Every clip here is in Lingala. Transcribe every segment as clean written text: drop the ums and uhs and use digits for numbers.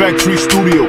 Factory Studio.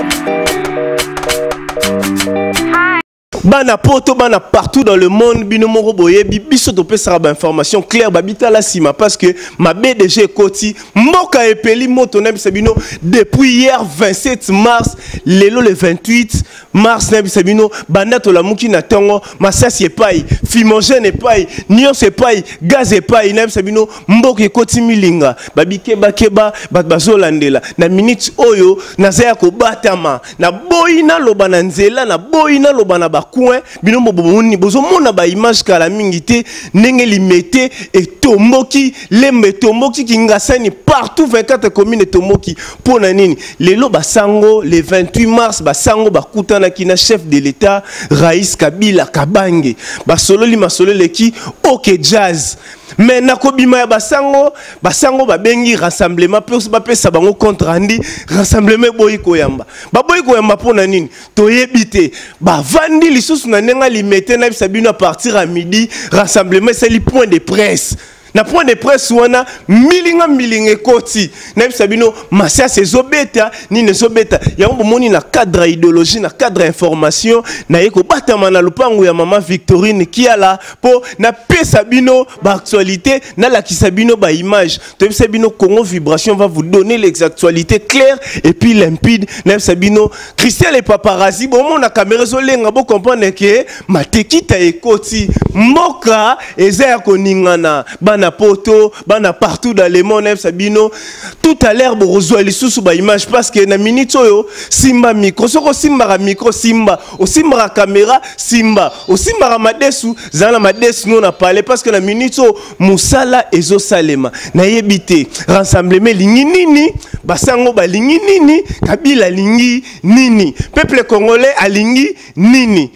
Bana poto bana partout dans le monde bino moko boye biso to pesa ba information claire babita la sima parce que ma BDG Koti mboka epeli moto na bisabino depuis hier 27 mars lelo le 28 mars na bisabino banda to la muki na tongo masasi epai fimogène epai nions epai gaz epai na bisabino mboka Koti milinga babikeba keba bazolandela na minute oyo nazaya ko batama na boyina loba na nzela na boyina loba na coin binombo bomoni bozomona ba image kala mingi te ndenge limete et tomboki lembe tomboki kingasani partout 24 communes tomboki pona nini lelo basango le 28 mars basango bakutana kina chef de l'état Raïs Kabila Kabange basololi masolole ki OK jazz mais nakobima ya basango babengi rassemblement pe ba pesa bango contre andi rassemblement boyi koyamba baboyi koyamba pona nini toyebite ba vandi lisusu na nenga limete na bisabino à partir à midi rassemblement c'est le point de presse. Na point de presse wana milinga Koti na bisabino masia sezobeta ni nezobeta ya mbomoni na cadre idéologie na cadre information na yeko batama na lupango ya mama Victorine Kiala po na pesa bino ba actualité na la kisabino ba image to bisabino Congo Vibration va vous donner l'exactualité claire et puis limpide na bisabino Christian et paparazzi bon na caméra zolenga bo comprendre que matekita e Koti mboka eza ko ningana bana poto bana partout dans le monde sabino tout à l'heure borozwa lisusu ba image parce que na minute oyo simba micro soko simba micro simba o simba caméra simba o simba madesu zana madesu non a parlé parce que na minute o musala ezo salema na yebite rassemblement lingi nini basango ba lingi nini Kabila lingi nini peuple congolais alingi nini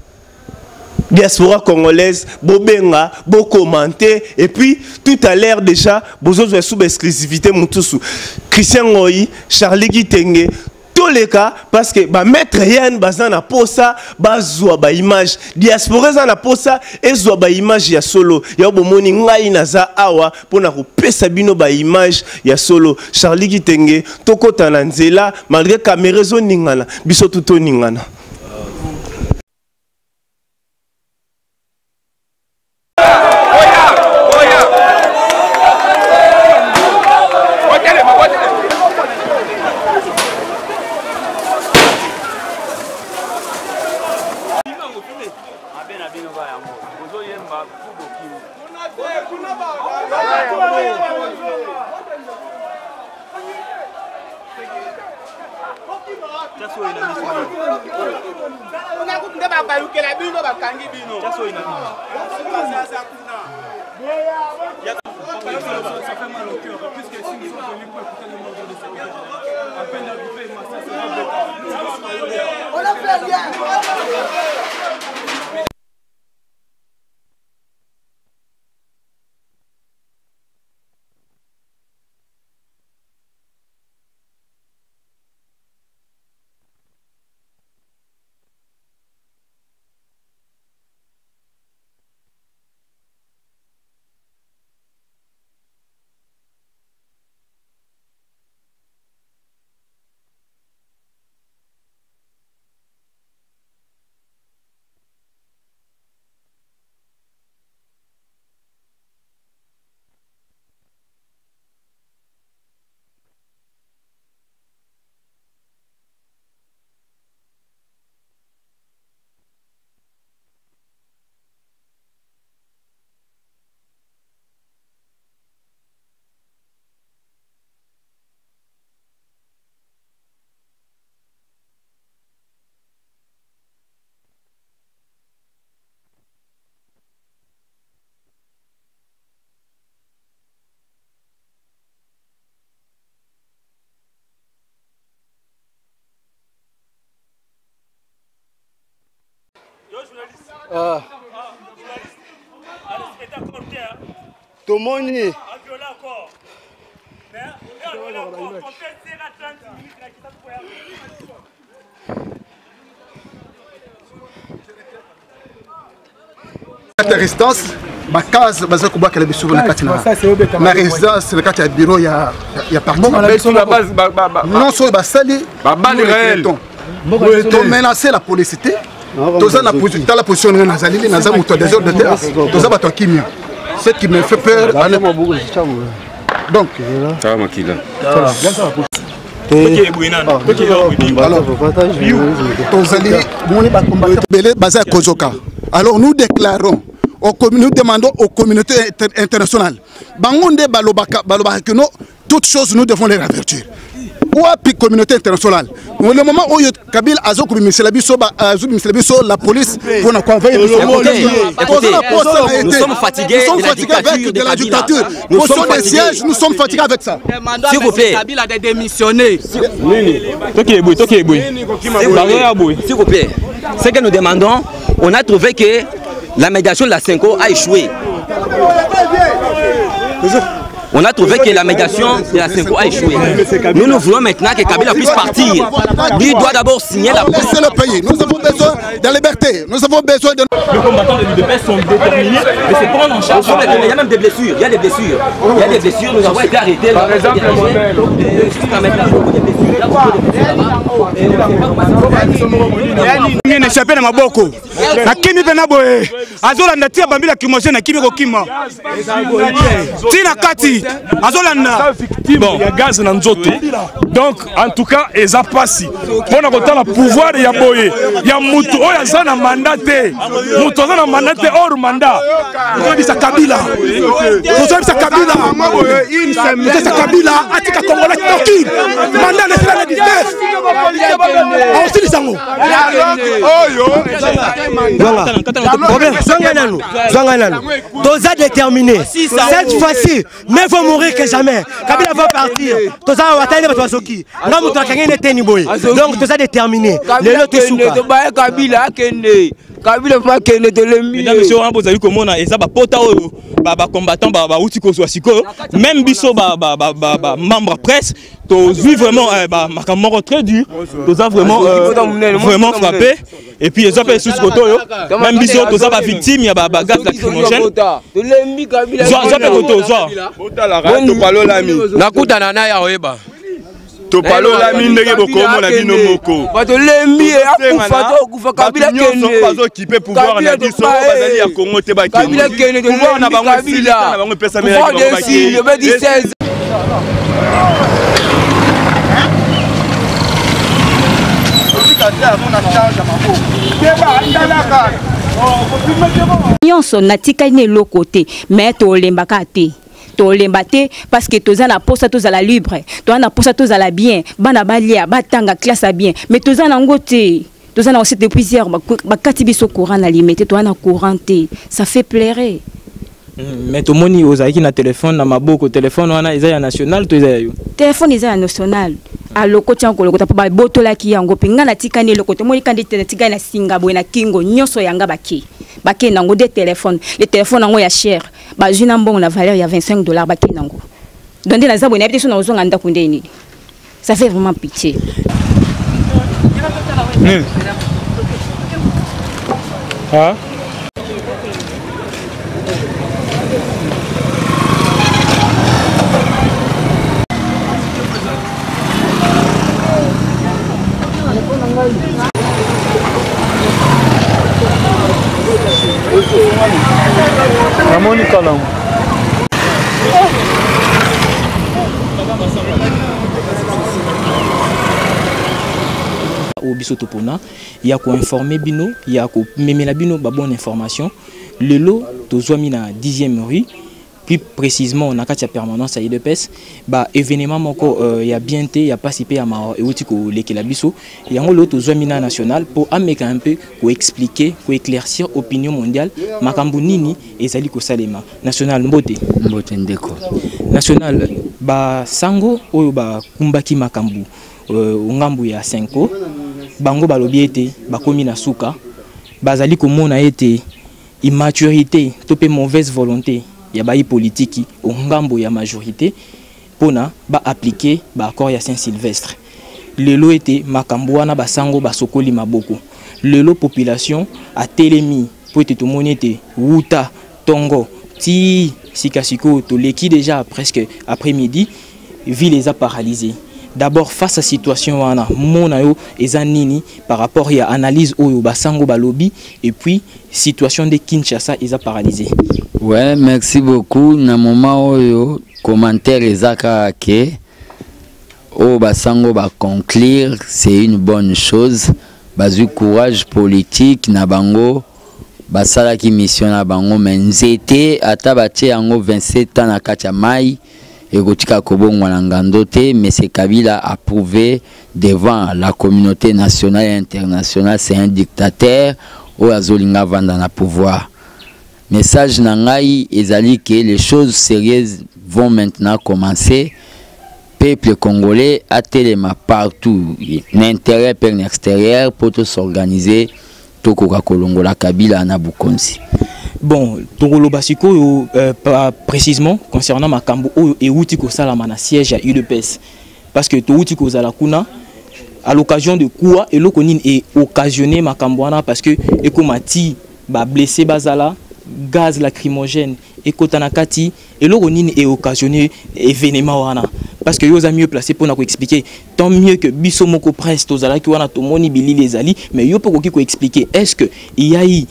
diaspora congolaise, bobenga, bo commenter et puis tout à l'heure déjà, bozo sous exclusivité mutusu. Christian Ngoyi, Charlie Gitenge, tous les cas parce que ba maître Yann bazana posa, bazwa ba image, diaspora zana posa ezwa ba image ya solo. Ya bomoni ngai naza awa pona ko pesa bino ba image ya solo. Charlie Gitenge, tokota na nzela malgré caméra zo ningana, biso tuto ningana. Tomoni résistance ma case baza ko bakela biso na kati na résidence na kati ya bureau ya parti non so ba sali ba balle réel to menacer la police toza na position la position na zalili na za moto des ordres de terre toza bato kimia ce qui me fait peur donc ça makila alors nous déclarons, nous demandons aux communautés internationales, toutes choses nous devons les avertir. Ou à la communauté internationale. Le moment où Kabila a la police pour nous convaincre. Nous sommes fatigués de la dictature. Nous sommes des sièges, nous sommes fatigués avec ça. S'il vous plaît. Kabila a démissionné. S'il vous plaît. Ce que nous demandons, on a trouvé que la médiation de la Cinco a échoué. On a trouvé que la médiation de la Cinco a échoué. Nous voulons maintenant que Kabila puisse partir. Lui doit d'abord signer la paix. Laissez le pays. Nous avons besoin de liberté. Nous avons besoin de... Les combattants de l'UDPS sont déterminés de se prendre en charge. Il y a même des blessures. Il y a des blessures. Il y a des blessures. Nous avons été arrêtés. Par exemple, jusqu'à maintenant, il y a beaucoup de blessures. Échappé na maboko na kimi pena boye azolanda tia bambila kimoshe na kimi kokima tina kati azolanda Bon, il y a gaz dans nzoto. Donc en tout cas eza pasi pona kotala pouvoir ya boye ya mutu oya zana mandate mutu zana mandate hors mandat on dit ça Kabila Kabila atika Congolais toki mandat de la 19 on dit ça Toza déterminé. Cette fois-ci, mais faut mourir que jamais. Kabila va partir. Toza va atteindre votre soki. Non, vous t'as gagné boy. Donc Toza déterminé. Le lot est souka. Kabila kende. Kabila va kende de l'ennemi. Mesdames et messieurs, on vous a vu comment on a et ça va pota ba combattant ba outiko siko même biso ba membre presse to vu vraiment makamoro très dur. Toza vraiment frappé et puis ils ont fait sous côté même biso toza ba victime ya ba gaz lacrymogène. De l'ennemi Kabila. nakutana naye oyeba topalola mindenge bokomo la bino moko bato lembi akufa to kufa Kabila kende bazo kipe pouvoir na biso bazali ya Congo te ba kende Kabila kende de pouvoir na bango Kabila na bango pesa mela ba kende le 16 nyonso natika ne lokote mais to lembaka te tolembate parce que toza na posa toza la libre toza na posa toza la bien bana balia batanga classe bien mais toza na ngote toza na aussi depuis hier bakati biso courant na limité toza na courant te ça fait pleurer. Mais tout le monde ozaki na téléphone na maboko téléphone wana eza ya national to eza ya yo téléphone eza ya national a lokoti yango lokota pa botola ki yango pinga na tikani lokoto moi kandi te tika na singa boy na kingo nyoso yanga baki nango de téléphone les téléphones yango ya cher ba jina mbongo na valeur ya $25 baki nango donc na zabo na biso na ozonga ndako ndeni ça fait vraiment pitié. Ah Ramoni Kalam. Au bisoto pona, il y a quoi informer bino, il y a quoi memela bino ba bonne information. Le lot tozwami na 10e rue. Plus précisément, on a quatre permanence à l'UDPS. Bah événement moko il y a bien été, il y a participé à ma outiko lekelabiso. Il y a un lot aux Zoamina national pour amener un peu, pour expliquer, pour éclaircir l'opinion mondiale. Makambu nini et Zaliko Salema national mbote. Mbote ndeko. National ba sango oyo ba kumbaki makambu ngambu ya 5 bango balobiete bakomi na suka bazali komona ete immaturité topé mauvaise volonté. Il y a des politiques au ngambo ya majorité pour ba appliquer ba accord ya Saint-Sylvestre. Le lot était makambouana basango basokoli maboko. Le lot population a télémi pour être monete wuta tongo ti sikasiko to leki déjà presque après-midi ville les a paralysés. D'abord face à la situation wana mona yo eza nini par rapport à analyse oyo basango balobi et puis situation de Kinshasa eza paralysé. Ouais, merci beaucoup. Na moment oyo commentaire ezaka ke o basango ba conclure, c'est une bonne chose. Bazu courage politique na bango basala ki mission na bango menzete ata batie yango 27 ans na kati ya mai egotika kobongwa na ngando te, mais c'est Kabila a prouvé devant la communauté nationale et internationale c'est un dictateur ou azolinga vanda na pouvoir. Message na ngai ezali que les choses sérieuses vont maintenant commencer. Peuple congolais a téléma partout, l'intérieur et l'extérieur pour s'organiser. Tokoka kolongola Kabila na Bukonzi. Bon, Tokolo Basiko, précisément concernant Makambo et Outiko Salamana siège à UDPS. Parce que Outiko Zalakuna, à l'occasion de quoi, et l'okonin est occasionné Makamboana parce que Ekomati ba blessé Bazala, gaz lacrymogène, Ekotanakati, et l'okonin est occasionné événement wana. Parce que vous avez mieux placé pour nous expliquer. Tant mieux que Bissomoko Presse, Tozala qui wana Tomoni Bili les Ali, mais yo pour expliquer est-ce que il y a eu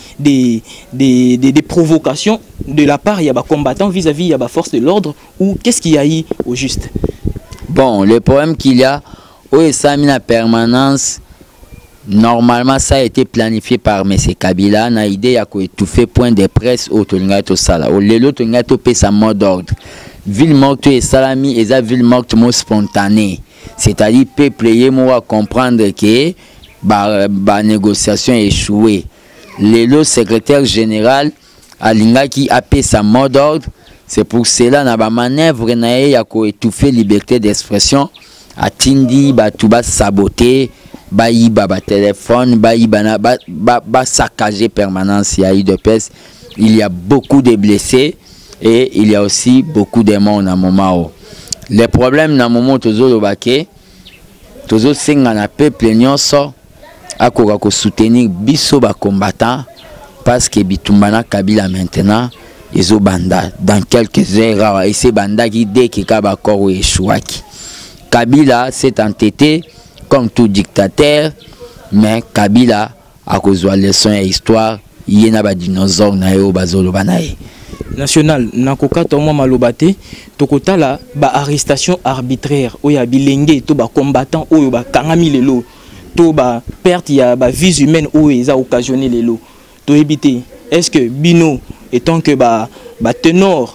des provocations de la part il y a des combattants vis-à-vis il y a des forces de l'ordre ou qu'est-ce qu'il y a eu au juste? Bon, le problème qu'il y a, où est ça mis la permanence? Normalement, ça a été planifié par M. Kabila. Na idée à étouffer point de presse au Tolingato Sala. Au Lelo Tolingato paie sa mot d'ordre. Ville morte et salami et la ville morte mot spontanée. C'est-à-dire peuple à comprendre que la négociation est échouée. Le secrétaire général Alinga qui a payé sa mot d'ordre. C'est pour cela na ba manœuvre na ya ko étouffer liberté d'expression. A Tindi ba tuba saboter, ba yiba ba téléphone, ba yiba ba saccager permanence ya UDPS. Il y a beaucoup de blessés. Et il y a aussi beaucoup de morts dans le moment où. Les problèmes dans le moment où toujours le peuple nyonso a soutenir biso ba combattants parce que bitumbana Kabila maintenant ils ont banda dans quelques heures et c'est banda qui dès que Kabila corps échouaki. Kabila s'est entêté comme tout dictateur, mais Kabila a cause de la leçon et histoire il y a ba dinosaures na yo bazolo banaye. National nakoka tomo malobate tokotala ba arrestation arbitraire oya bilenge to ba combattant oyo ba kangami lelo to ba perte ya ba vies humaines oyo eza occasionné lelo to ebité est-ce que bino étant que ba ténor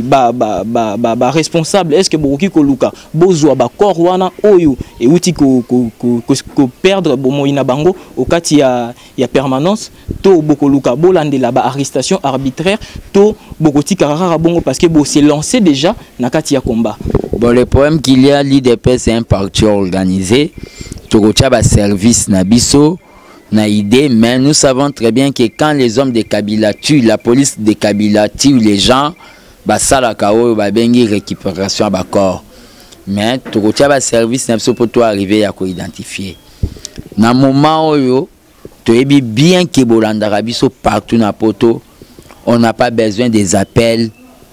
ba responsable est-ce que bokoki koluka bozwa ba corps wana oyo et outi ko perdre bomoina bango au kati ya permanence to bokoluka bolandela ba arrestation arbitraire to bokoti karara bongo parce que bo s'est lancé déjà na kati ya combat. Bon, le problème qu'il y a l'IDPS c'est un parti organisé tokotia ba service na biso na idée, mais nous savons très bien que quand les hommes de Kabila tuent, la police de Kabila tue les gens, basala kao ba bengi récupération ba corps. Mais tokotia ba service na biso pour toi arriver à ko identifier. Na moment oyo to ebi bien que bolanda rabiso partout na poto, on n'a pas besoin des appels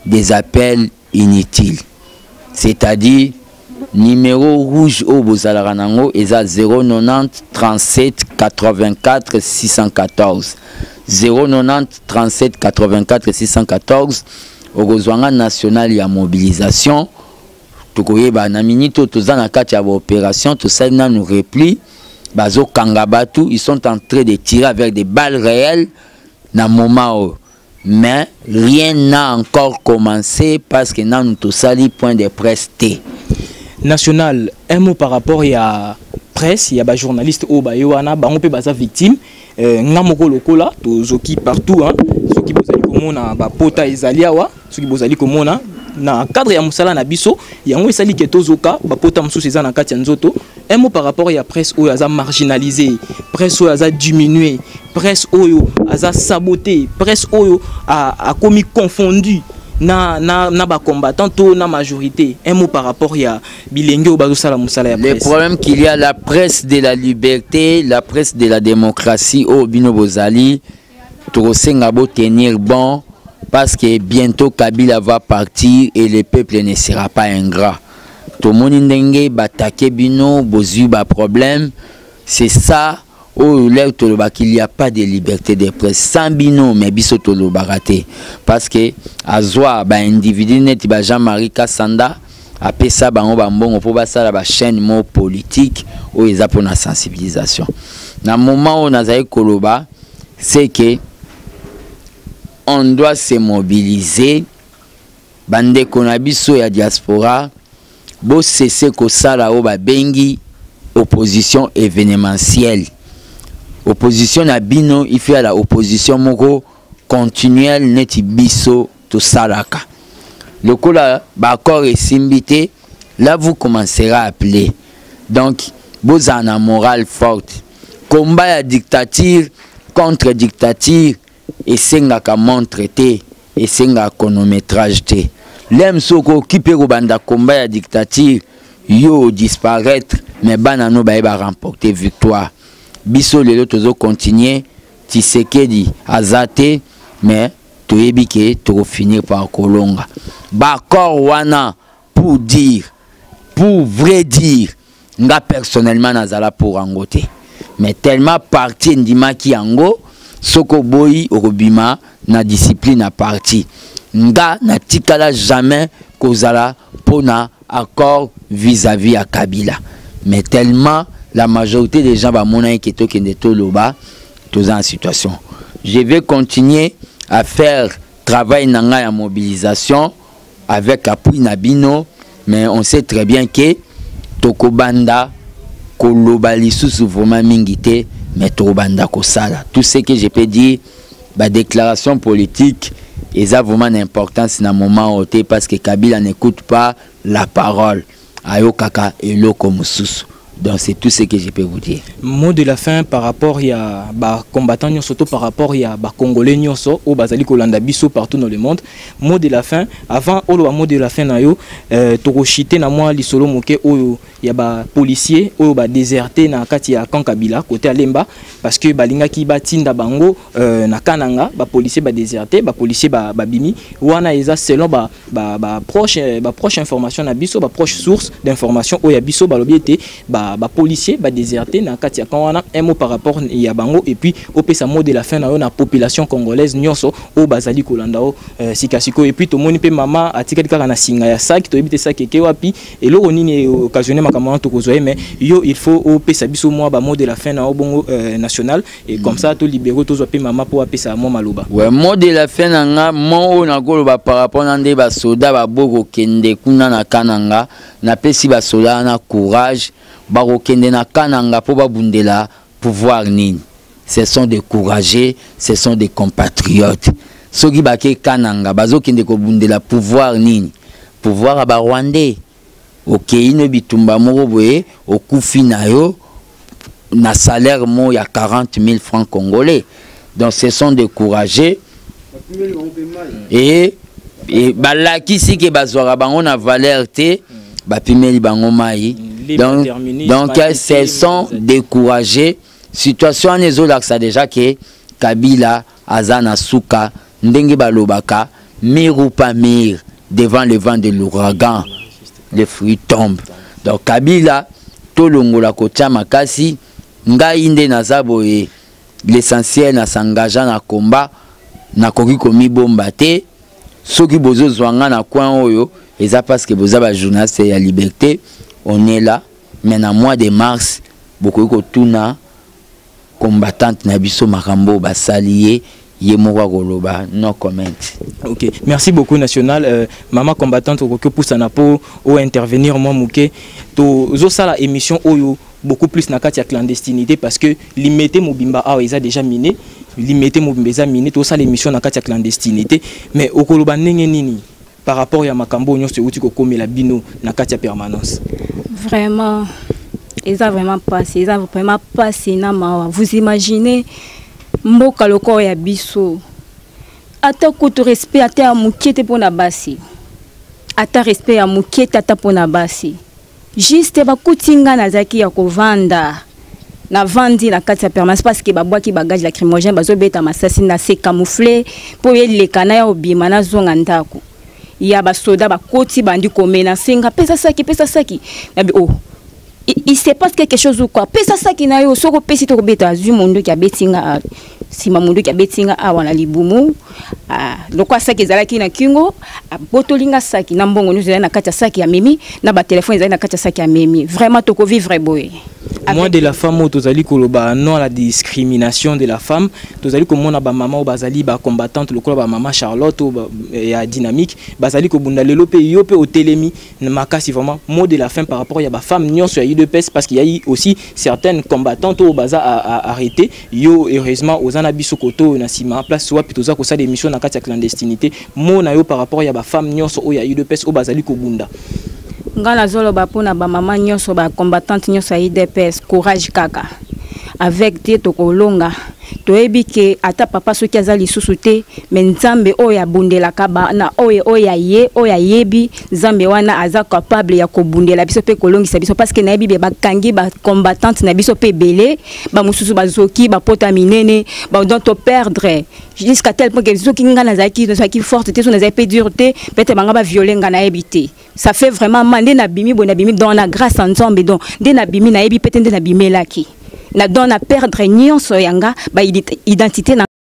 inutiles. C'est-à-dire numéro rouge au Bozalaranango est à 090 37 84 614. 090 37 84 614 au Gozwanga national et à mobilisation. Tokoyeba na minito tozana kati ya opération to ça nous repli bazo kangabatu ils sont en train de tirer avec des balles réelles na moment. Mais rien n'a encore commencé parce que nous tous sali point de presse T. National, un mot par rapport à la presse, il y a des journalistes au Bayoana, on peut baser victime, ngamoko lokola, tozoki partout, hein, ceux qui bozali komona ba pota ezaliawa, ceux qui bozali komona na cadre ya musala na biso, yango esali ke tozoka ba pota mususu eza na kati ya nzoto. Un mot par rapport à la presse oyo aza marginalisé, presse oyo aza diminué, presse oyo aza saboté, presse oyo a commis confondu. Na ba combattant to na majorité. Un mot par rapport à bilenge ou bazo sala musala ya presse. Le problème qu'il y a la presse de la liberté, la presse de la démocratie au bino bozali to senga bo tenir bon parce que bientôt Kabila va partir et le peuple ne sera pas ingrat. Tout le monde ndenge batake bino bozu ba problème, c'est ça. Oh, qu'il n'y a pas de liberté de presse sans bino mais biso toloba raté parce que azwa ba individu net ba Jean-Marie Kassanda après ça ba on ba mbongo pour ba ça la chaîne mo politique ou eza pour la sensibilisation. Na moment où nazaï koloba c'est que on doit se mobiliser bande konabiso ya diaspora bo cesser ko sala o ba bengi opposition événementielle. Opposition à bino, il fait à la opposition moko continuelle neti biso to salaka. Le coup là, d'accord et simbité, là vous commencerez à appeler. Donc, vous en avez morale forte. Combat à dictature contre dictature et sengaka montre te et sengaka chronométrage te. L'aime soko qui peut banda combat à dictature yo disparaître mais banano ba remporter victoire. Biso lelo tozo continuer Tshisekedi azate mais toyebike to finir par kolonga bakor wana pour dire pour vrai dire nga personnellement nazala pour angote mais tellement parti ndimaki ango soko boyi okobima na discipline à parti nga na tikala jamais kozala pona accord vis-à-vis à Kabila mais tellement la majorité des gens va monaï qui est en situation. Je vais continuer à faire travail en mobilisation avec appui Nabino, mais on sait très bien que Tokobanda Kolobali sous vraiment mingité, mais Tokobanda Kosala. Tout ce que je peux dire, la déclaration politique, et ça vraiment d'importance dans le moment où parce que Kabila n'écoute pas la parole. Ayo kaka et loko mususu. Donc c'est tout ce que je peux vous dire. Mot de la fin par rapport à ba combattants surtout par rapport à ba congolais nyoso au bazali kolanda biso partout dans le monde. Mot de la fin avant olo mot de la fin na yo tokoshite na moi lisolo moke oyo ya ba policier oyo ba déserté na kati ya Kankabila côté Alemba parce que balinga ki batinda bango na Kananga ba policier ba déserté ba policier ba bimi wana eza selon ba proche information na biso ba proche source d'information oyo ya biso ba lobiete ba policier ba déserté na kati ya Kanwana un mot par rapport ya bango et puis au pesa mot de la fin na yo na population congolaise nyonso o bazali kolanda o sikasiko et puis to moni pe mama atikali kaka na singa ya sac to ebite sac ke wapi et loko nini occasionné makamana to kozoe mais yo il faut au pesa biso moi ba mot de la fin na o bongo national et comme ça to libérer to zo pe mama po apesa mo maloba ouais mot de la fin na nga mo na koloba par rapport na nde ba soda ba boko kende kuna na Kananga na pesi ba soda na courage barokende na Kananga po babundela pouvoir nini. Ce sont des courageux, ce sont des compatriotes. Soki bake Kananga bazokende ko bundela pouvoir nini. Pouvoir aba Rwandais. OK, ino bitumba moko boye okufi na yo na salaire mo ya 40 000 francs congolais. Donc ce sont des courageux. Et balaki si ke bazwara bango na valeur te bapimeli bango mai. Donc ce sont découragés. Situation en ezolaksa déjà que Kabila azana suka ndenge balobaka mir ou pas mir devant le vent de l'ouragan les fruits tombent. Donc Kabila tolongola kotia makasi ngai nde nazaboye l'essentiel na s'engager na combat na koki komi bomba te soki bozo zwanga na coin oyo eza parce que boza ba journaliste ya liberté. On est là, mais en mois de mars, beaucoup de tuna combattantes nabiso makambo basalié yemowa goloba no comment. OK, merci beaucoup national maman combattante ko poussa na po o intervenir moi muke to zo sala émission oyo beaucoup plus na kati ya clandestinité parce que limité mobimba a ils a déjà miné limité mobimba miné to sala émission na kati ya clandestinité mais okoloba ndenge nini par rapport à makambo nyonso uti ko komela bino na kati ya permanence. Vraiment ils ont vraiment passé na mawa. Vous imaginez mboka loko ya biso ata ko to respect ata ya mukete pona basi ata respect ya mukete ata pona basi juste ba kutinga na zaki ya kovanda na vandi na kati ya permanence parce que babwaki bagage lacrymogène bazobeta masasi na se camoufler po yeleka na ya obima na zonga ndako ya basoda bakoti bandi komenacer nga pesa saki na bi oh il se passe quelque chose ou quoi pesa saki na yo soko pesi to kobeta azu mondo ki abetinga sima mondo ki abetinga awa na libumu lokwa saki ezalaki na kingo botolinga saki na mbongo nyuzo na kati ya saki ya memi na ba téléphone ezali na kati ya saki ya memi vraiment toko vivre boye. Moi de la femme tozali koloba non à la discrimination de la femme tozali komona ba maman ou bazali ba combattante lokola ba maman Charlotte ou ya dynamique bazali ko bunda lelo pe yo pe au telemi makasi vraiment mot de la fin par rapport ya ba femme nyonso ya UDPS parce qu'il y a eu aussi certaines combattantes au baza à arrêter yo heureusement aux anabiso koto na sima place soit plutôt ça ko ça des missions na kati ya clandestinité mo na yo par rapport ya ba femme nyonso o ya UDPS o bazali ko bunda ngana zolo ba pona ba maman nyonso ba combattante nyonso ya UDPS courage kaka avec te tokolonga toyebi ke ata papa soki azali lisusu te mais nzambe oyo abundelaka na oyo yebi nzambe wana aza capable ya kobundela biso pe kolongisa biso parce que nayebi be bakangi ba combattante na biso pe belé ba mususu bazoki ba pota minene ba donc to perdre jusqu'à tel point que zoki ngana zaki forte te so na pe dureté peut-être banga ba violer ngana ebité ça fait vraiment mal na bimi dans la grâce en nzambe donc na bimi na yebi peut-être na bimelaki na don na perdre nyonso yanga ba identité na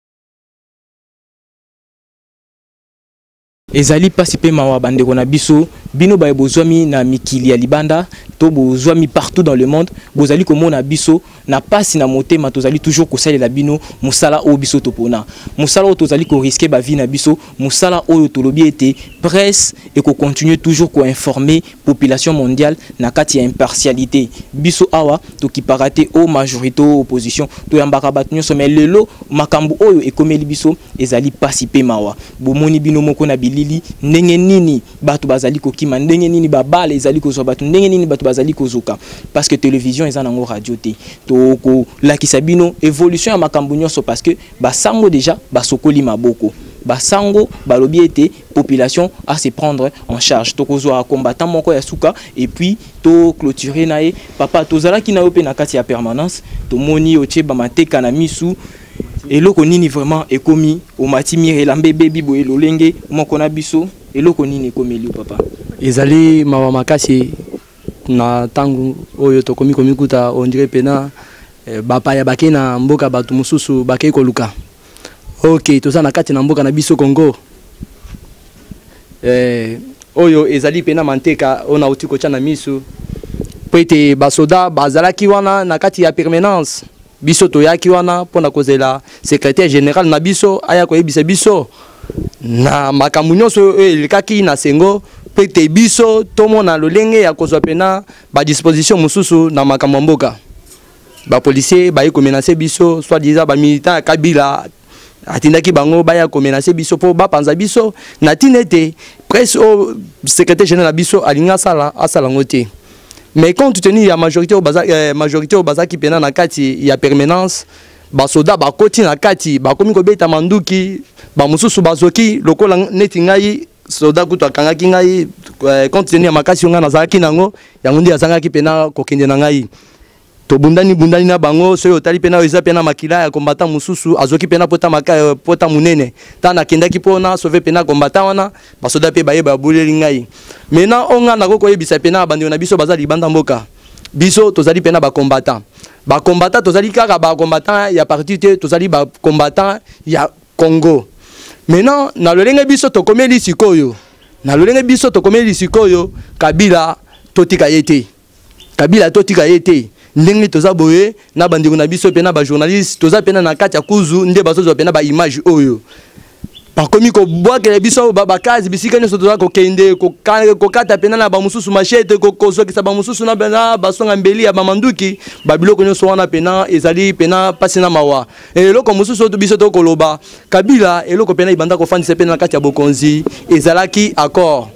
ezali pasi pe mawa bande kona biso bino ba bozwami na mikili ya libanda to bozwami partout dans le monde bozali komona biso na pasi na motema tozali toujours kosalela bino musala o biso topona musala o tozali ko risquer ba vie na biso musala o tolobi ete presse et ko continuer toujours ko informer population mondiale na kati ya impartialité biso awa to ki parate o majorité opposition to yambaka batnyo sommet lelo makambu oyo ekomeli biso ezali pasi pe mawa bomoni bino moko na bilili ndenge nini bato bazali kokima ndenge nini babale ezali kozwa bato ndenge nini bato bazali kozoka parce que télévision eza nango radio te to ko lakisa bino évolution ya makambu nyonso parce que basango déjà basokoli maboko basango balobi ete population à se prendre en charge to kozwa combattant moko ya suka et puis to clôturer nae papa tozala ki na yo pe na kati ya permanence to moni otie ba mateka na misu eloko nini vraiment ekomi o matimire lambe bebi boye lolenge moko na biso eloko nini ekomeli papa ezali mawa makasi na tangu oyo tokomi komikuta on dirait pena bapaya bake na mboka batu mususu bake koluka ok toza na kati na mboka na biso Congo oyo ezali pena manteka ona uti kocha na misu pete basoda bazalaki wana na kati ya permanence biso toyaki wana pona kozela secrétaire général na biso aya koyebisa biso na makambu nyonso elekaki na sengo pete biso tomona lolenge ya kozwa pena ba disposition mususu na makambu mboka ba policier ba yiko menacer biso soit disant ba militant Kabila atindaki bango ba ya ko menacer biso po ba panza biso na tinete presse au secrétaire général biso alinga asala ngote. Mais compte tenu ya majorité au baza qui pena na kati ya permanence basoda bakoti na kati bakomi kobeta manduki ba mususu bazoki lokola neti ngai soda kutu akangaki ngai compte tenu ya makasi nga nazalaki nango yango ndi azangaki pena kokende na ngai to bundani na bango soyo tali pena eza pena makila ya combattant mususu azoki pena pota munene tana kendaki pona sauver pena combattant wana basoda pe baye ba buleli ngai mena onga na koko yebisa pena bandi na biso bazali banda mboka biso tozali pena ba combattant tozali kaka ba combattant ya parti te tozali ba combattant ya Congo mena na lolenge biso tokomeli sikoyo Kabila totika yete ndenge toza boye na bandeko na biso pena ba journaliste toza pena na kati ya kuzu nde bazozo pena ba image oyo bakomi ko bwakela biso bakazi bisika nyonso toza kokende kokata pena na ba mususu machete kozokisa ba mususu na pena basonga mbeli ya bamanduki babiloko nyonso wana pena ezali pena pasi na mawa eloko mususu to biso to koloba Kabila eloko pena ibanda ko fandisa pena na kati ya bokonzi ezalaki accord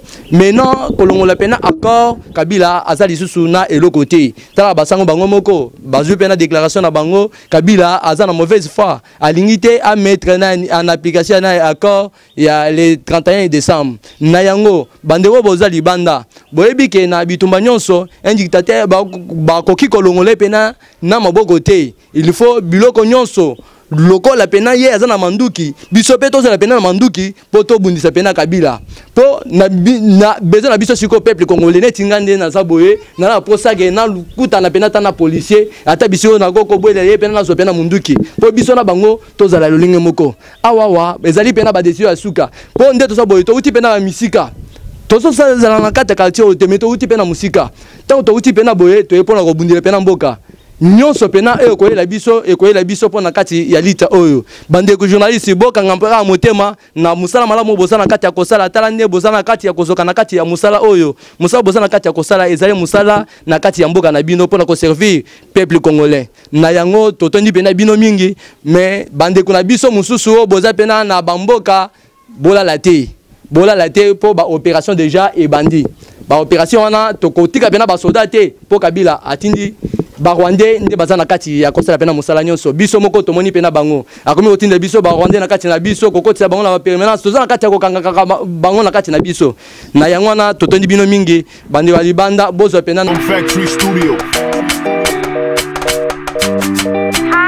maintenant kolongola pena accord Kabila azali susu na elo côté tala basango bango moko bazu pena déclaration na bango Kabila azana mauvaise foi alingité à mettre en application na accord ya le 31 décembre na yango bandeko bozali banda boyebi ke na bitumba nyonso un dictateur ba koki kolongola pena na maboko te il faut biloko nyonso loko la pena ye azana manduki biso pe toza la pena na manduki poto bundisa pena Kabila po na besoin na biso siko peuple congolais netingande na zaboye na la posage na lukuta na pena tana policier ata biso na goko boye ye pena na zo pena munduki po biso na bango toza la lolinge moko awawa ezali pena ba desio asuka po nde toza boye to uti pena na misika tozo za na kata quartier o temeto uti pena musika tango to uti pena boye to epona ko bundile pena mboka nyonso pena ekoyela biso pona kati ya lita oyo bandeko journaliste boka ngampera motema na musala malamu bosana kati ya kosala tala nde bosana kati ya kozoka na kati ya musala oyo musala bosana kati ya kosala ezali musala na kati ya mboka na bino pona ko servir peuple congolais na yango totondi pena bino mingi mais bandeko na biso mususu boza pena na bamboka bola la te po ba opération déjà et bandi ba opération wana to kotika pena ba soldat te po Kabila atindi ba Rwandais nde bazana kati ya kosala pena musala nyonso biso moko tomoni pena bango akomi otinda biso ba Rwandais na kati na biso kokotisa bango na permanence tozana kati ya kokanga bango na kati na biso na yango wana totondi bino mingi bandi wa libanda bozo pena Factory Studio.